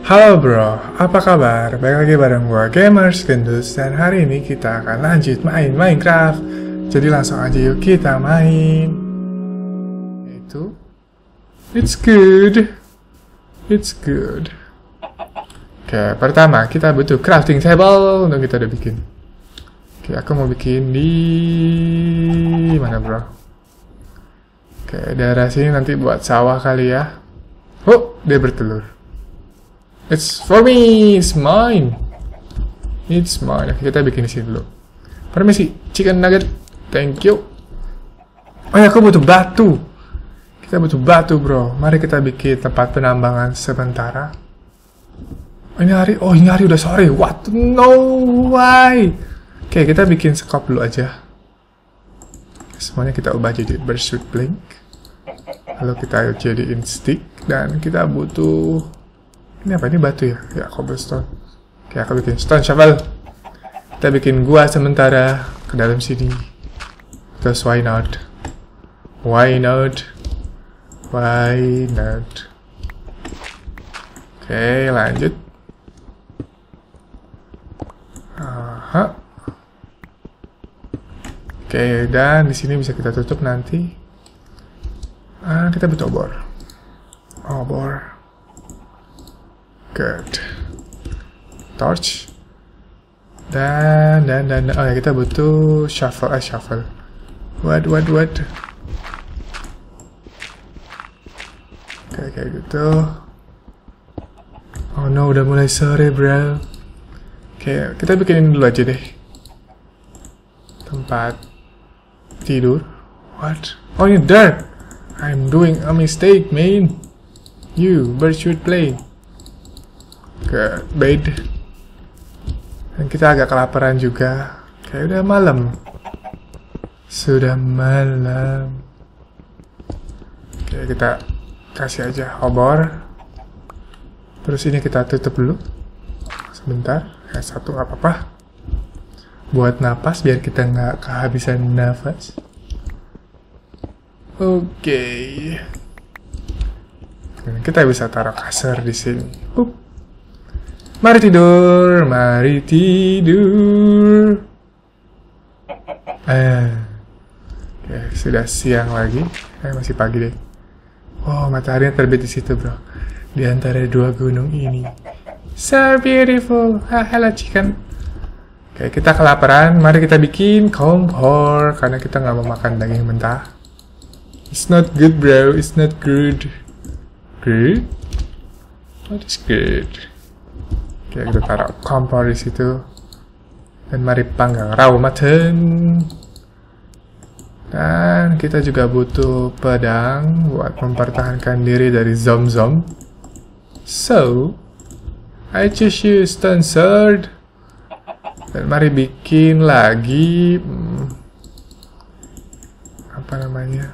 Halo bro, apa kabar? Balik lagi bareng gue Gamers Gendus. Dan hari ini kita akan lanjut main Minecraft. Jadi langsung aja yuk kita main. Yaitu It's good. Oke, pertama kita butuh crafting table. Untuk kita udah bikin. Oke, aku mau bikin di mana bro? Oke, daerah sini nanti buat sawah kali ya. Oh, dia bertelur. It's for me, it's mine. Oke, kita bikin di sini dulu. Permisi, chicken nugget. Thank you. Oh ya, aku butuh batu. Kita butuh batu, bro. Mari kita bikin tempat penambangan sementara. Ini hari udah sore. What? No, why? Oke, kita bikin sekop dulu aja. Semuanya kita ubah jadi bersuit blink. Lalu kita jadiin stick. Dan kita butuh... Ini apa? Ini batu ya? Ya, cobblestone. Oke, aku bikin stone shovel. Kita bikin gua sementara ke dalam sini. Because why not? Oke, lanjut. Oke, dan di sini bisa kita tutup nanti. Kita butuh obor. Good. Torch. Dan oh ya, kita butuh shovel. What? Oke, kayak gitu. Oh no, udah mulai sore, bro. Oke, kita bikinin dulu aja deh. Tempat tidur. What? Oh, ini dirt. I'm doing a mistake, man. You, bird should play. Ke bed. Dan kita agak kelaparan juga. Kayak udah malam. Sudah malam. Oke, kita kasih aja obor. Terus ini kita tutup dulu. Sebentar. Satu nggak apa-apa. Buat napas biar kita nggak kehabisan nafas. Oke. Kita bisa taruh kasur di sini. Mari tidur. Oke, sudah siang lagi. Masih pagi deh. Oh, matahari terbit di situ, bro. Di antara dua gunung ini. So beautiful. Hello, chicken. Oke, kita kelaparan. Mari kita bikin kompor. Karena kita nggak mau makan daging mentah. It's not good, bro. It's not good. Good? What is good? Oke, kita taruh kompor di situ. Dan mari panggang raw mutton. Dan kita juga butuh pedang buat mempertahankan diri dari zom-zom. So, I choose you stone sword. Dan mari bikin lagi apa namanya?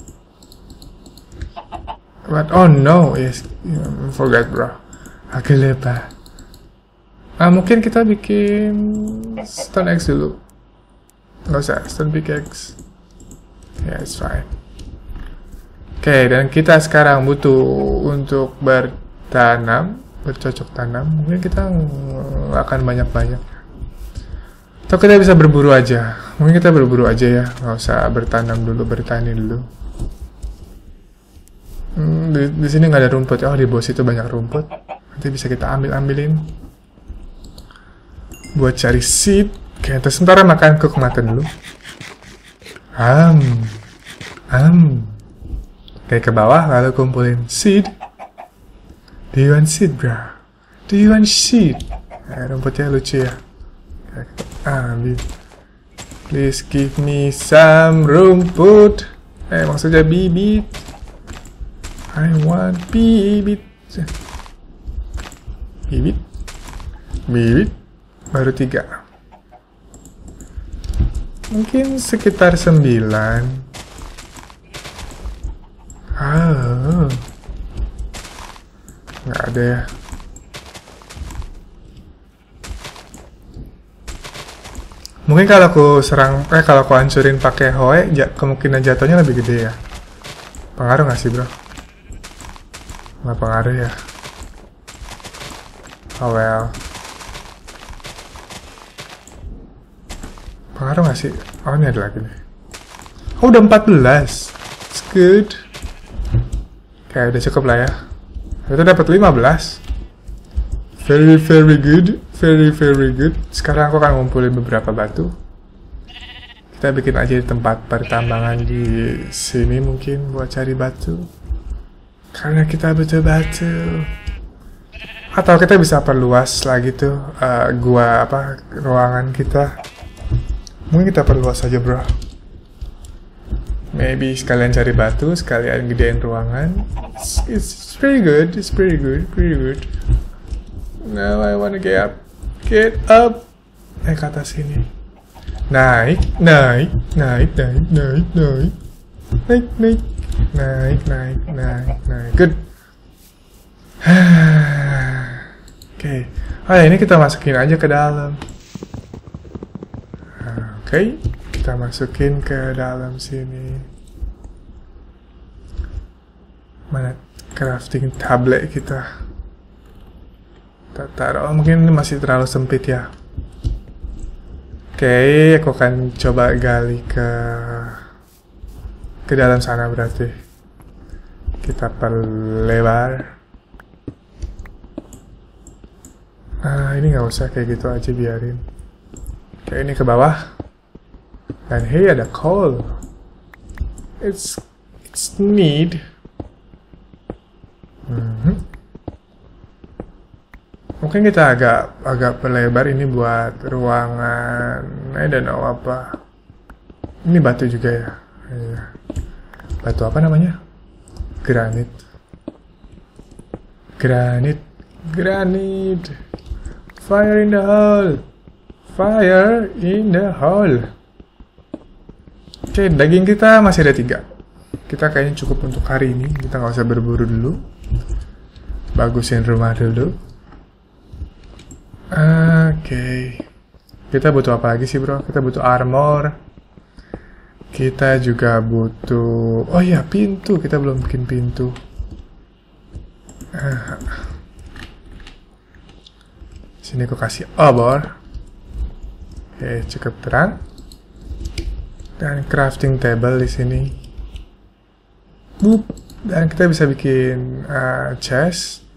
What? Oh no, yes, forgot, bro. Agak lupa. Mungkin kita bikin stone axe dulu. Nggak usah, stone pickaxe. Yeah, it's fine. Oke, dan kita sekarang butuh untuk bercocok tanam. Mungkin kita nggak akan banyak-banyak. Atau kita bisa berburu aja. Mungkin kita berburu aja ya, nggak usah bertanam dulu, bertani dulu. Di sini nggak ada rumput. Oh, di bawah situ banyak rumput. Nanti bisa kita ambilin. Buat cari seed. Oke, terus sementara makan kematen dulu. Kayak ke bawah lalu kumpulin seed. Do you want seed, bro? Do you want seed? Rumputnya lucu ya. Ambil. Please give me some rumput. Maksudnya bibit. I want bibit. Bibit. Baru 3. Mungkin sekitar 9. Nggak ada ya. Mungkin kalau aku hancurin pakai hoe, kemungkinan jatuhnya lebih gede ya. Pengaruh nggak sih, bro? Nggak pengaruh ya. Oh well. Pengaruh gak sih? Oh, ini ada lagi nih. Oh, udah 14. It's good. Kayak udah cukup lah ya. Itu dapat 15. Very very good. Very very good. Sekarang aku akan ngumpulin beberapa batu. Kita bikin aja di tempat pertambangan di sini mungkin buat cari batu. Karena kita butuh batu. Atau kita bisa perluas lagi tuh ruangan kita. Mungkin kita perluas aja, bro. Maybe sekalian cari batu, sekalian gedein ruangan. It's pretty good. It's pretty good. Pretty good. Now I wanna get up. Get up. Naik ke atas sini. Naik. Good. Oke. Oh ya, ini kita masukin aja ke dalam. Oke, kita masukin ke dalam sini. Mana crafting tablet kita? Kita taruh. Oh, mungkin ini masih terlalu sempit ya. Oke, aku akan coba gali ke dalam sana berarti. Kita perlebar. Ini nggak usah kayak gitu aja, biarin. Oke, ini ke bawah. Dan hey, ada coal. It's need. Mungkin kita agak perlebar ini buat ruangan. I don't know apa. Ini batu juga ya. Iya. Batu apa namanya? Granit. Fire in the hole. Fire in the hole. Oke, daging kita masih ada 3. Kita kayaknya cukup untuk hari ini. Kita nggak usah berburu dulu. Bagusin rumah dulu. Oke. Kita butuh apa lagi sih, bro? Kita butuh armor. Kita juga butuh... Oh iya, pintu. Kita belum bikin pintu. Sini aku kasih obor. Oke, cukup terang. Dan crafting table di sini. Boop. Dan kita bisa bikin chest.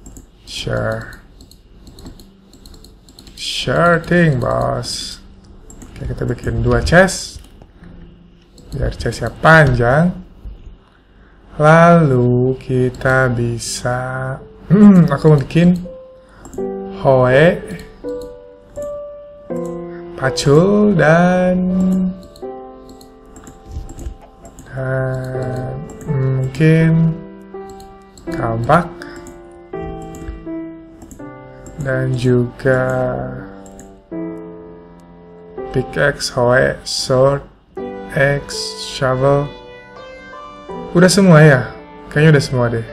Sure thing, boss. Oke, kita bikin 2 chest. Biar chestnya panjang. Lalu kita bisa... aku mau bikin hoe, pacul, dan mungkin kampak, dan juga pickaxe, hoe, sword, axe, shovel. Udah semua ya? Kayaknya udah semua deh.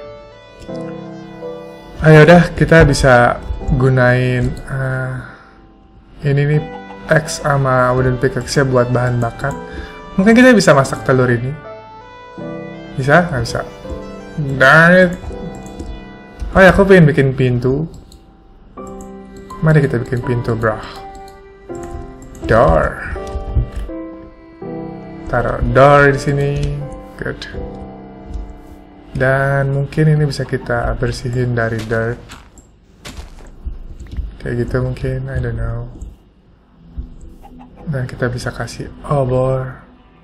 Ayo udah, kita bisa gunain ini nih axe sama wooden pickaxe buat bahan bakar. Mungkin kita bisa masak telur ini. Bisa? Nggak bisa. Darn it. Oh ya, aku pengen bikin pintu. Mari kita bikin pintu, bro. Door. Taruh door di sini. Good. Dan mungkin ini bisa kita bersihin dari dirt. Kayak gitu mungkin, I don't know. Dan kita bisa kasih obor.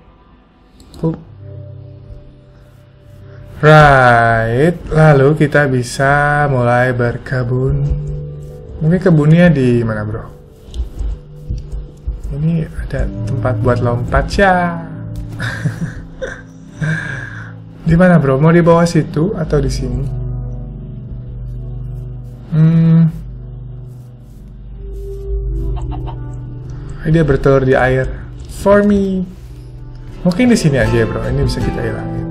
Right, lalu kita bisa mulai berkebun. Mungkin kebunnya di mana, bro? Ini ada tempat buat lompat ya. Di mana, bro? Mau di bawah situ atau di sini? Dia bertelur di air. For me. Mungkin di sini aja ya, bro. Ini bisa kita hilangin.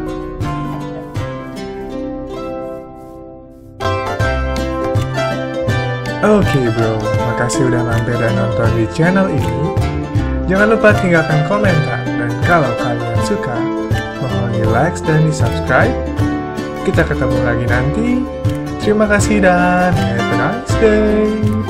Oke, bro. Makasih udah mampir dan nonton di channel ini. Jangan lupa tinggalkan komentar. Dan kalau kalian suka, mohon di like dan di subscribe. Kita ketemu lagi nanti. Terima kasih dan a nice day.